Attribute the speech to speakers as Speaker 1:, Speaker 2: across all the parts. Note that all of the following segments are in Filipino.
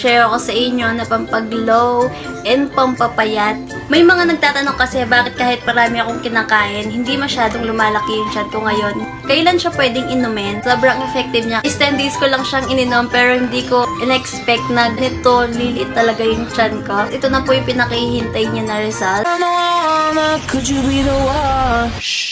Speaker 1: share ako sa inyo na pampaglow and pampapayat. May mga nagtatanong kasi bakit kahit parami akong kinakain, hindi masyadong lumalaki yung tiyan ko ngayon. Kailan siya pwedeng inumin? Sobrang effective niya. 10 days ko lang siyang ininom pero hindi ko in-expect na nito liliit talaga yung tiyan ko. Ito na po yung pinakihintay niya na result.
Speaker 2: Could you be the one?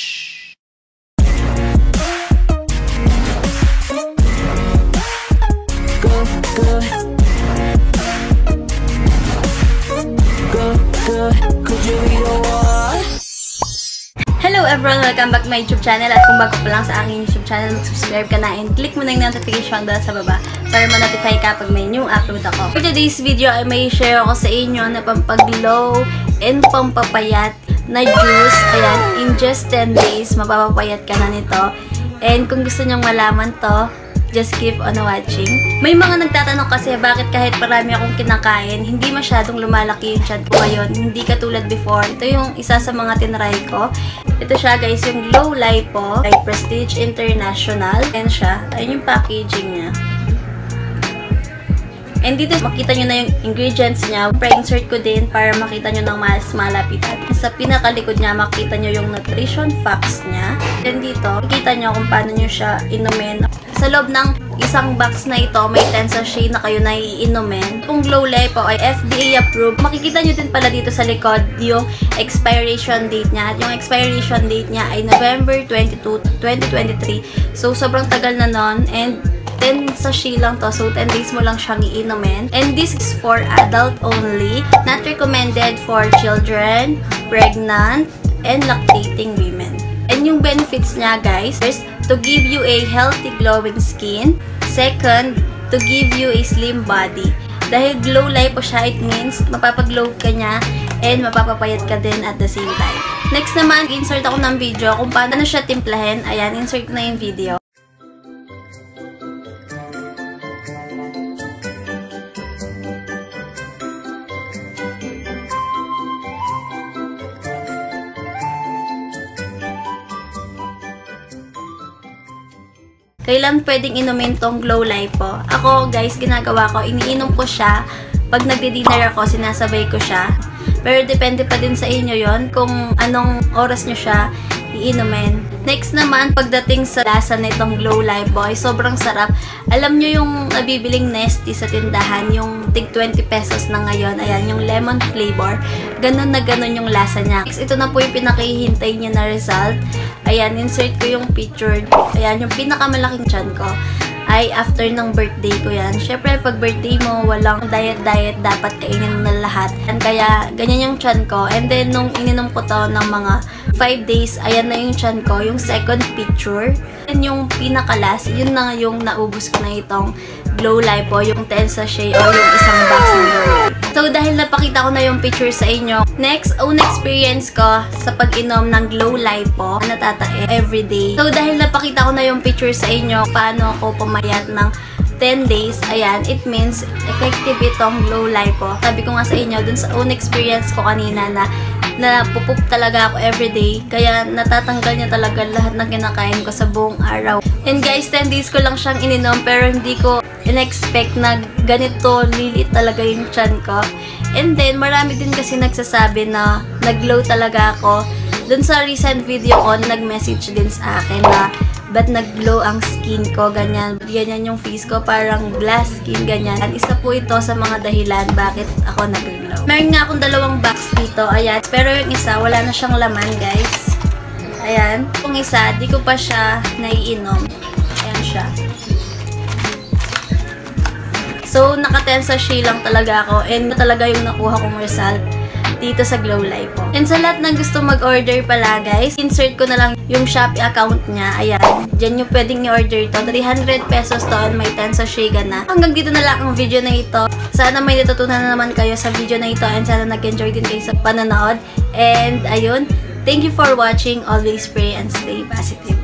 Speaker 1: Hello everyone! Welcome back to my YouTube channel at kung bago pa lang sa aking YouTube channel, mag-subscribe ka na and click mo na yung notification bell sa baba para ma-notify ka pag may new upload ako. For today's video ay may share ako sa inyo na pampaglow and pampapayat na juice. Ayan, in just 10 days, mapapapayat ka na nito. And kung gusto nyong malaman to, just keep on watching. May mga nagtatanong kasi bakit kahit parami akong kinakain, hindi masyadong lumalaki yung tiyan ko ngayon. Hindi katulad before. Ito yung isa sa mga tinry ko. Ito siya guys, yung Glow Lipo by Prestige International. Ayan siya. Ayan yung packaging niya. And dito makita nyo na yung ingredients niya. Pre-insert ko din para makita nyo ng mas malapitan. Sa pinakalikod niya, makita nyo yung nutrition facts niya. And dito, makita nyo kung paano nyo siya inumin. Sa loob ng isang box na ito, may 10 sachet na kayo na iinumin. Kung Glow Lipo ay FDA approved, makikita nyo din pala dito sa likod yung expiration date niya. At yung expiration date niya ay November 22, 2023. So, sobrang tagal na nun. And 10 sachet lang to. So, 10 days mo lang siyang iinumin. And this is for adult only. Not recommended for children, pregnant, and lactating women. And yung benefits niya, guys, first, to give you a healthy glowing skin. Second, to give you a slim body. Dahil Glow Lipo siya, it means mapapaglow ka niya and mapapapayat ka din at the same time. Next naman, insert ako ng video kung paano siya timplahin. Ayan, insert ko na yung video. Kailan pwedeng inumin tong Glow Lipo? Ako, guys, ginagawa ko, iniinom ko siya. Pag nagdi-dinner ako, sinasabay ko siya. Pero depende pa din sa inyo yon kung anong oras nyo siya iinumin. Next naman, pagdating sa lasa nitong Glow Lipo, ay sobrang sarap. Alam nyo yung nabibiling Nesty sa tindahan, yung tig 20 pesos na ngayon. Ayan, yung lemon flavor. Ganon na ganon yung lasa niya. Next, ito na po yung pinakihintay niya na result. Ayan, insert ko yung picture. Ayan, yung pinakamalaking tiyan ko ay after ng birthday ko yan. Syempre, pag birthday mo, walang diet-diet, dapat kainin mo na lahat. Kaya, ganyan yung tiyan ko. And then, nung ininom ko to ng mga 5 days, ayan na yung tiyan ko. Yung second picture. And yung pinakalas, yun na yung naubos ko na itong Glow Lipo, yung 10 sachet o yung isang box na Glow Lipo. So, dahil napakita ko na yung picture sa inyo, next, own experience ko sa pag-inom ng Glow Lipo, natatae everyday. So, dahil napakita ko na yung picture sa inyo, paano ako pumayat ng 10 days, ayan, it means effective itong Glow Lipo. Sabi ko nga sa inyo, dun sa own experience ko kanina na pupup talaga ako everyday. Kaya natatanggal niya talaga lahat ng kinakain ko sa buong araw. And guys, 10 days ko lang siyang ininom pero hindi ko in-expect na ganito liliit talaga yung tiyan ko. And then, marami din kasi nagsasabi na nag-glow talaga ako. Dun sa recent video ko, nag-message din sa akin na ba't nag-glow ang skin ko, ganyan. Ganyan yung face ko, parang glass skin, ganyan. Isa po ito sa mga dahilan bakit ako nag-glow. Meron nga akong 2 box dito, ayan. Pero yung isa, wala na siyang laman, guys. Ayan. Yung isa, di ko pa siya naiinom. Ayan siya. So, naka-10 sachet lang talaga ako. And talaga yung nakuha kong result dito sa Glow Lipo. And sa lahat ng gusto mag-order pala, guys, insert ko na lang yung Shopee account niya. Ayan. Diyan yung pwedeng i-order to. 300 pesos to and may 10 sachet ka na. Hanggang dito na lang ang video na ito. Sana may natutunan na naman kayo sa video na ito and sana nag-enjoy din kayo sa panonood. And ayun, thank you for watching. Always pray and stay positive.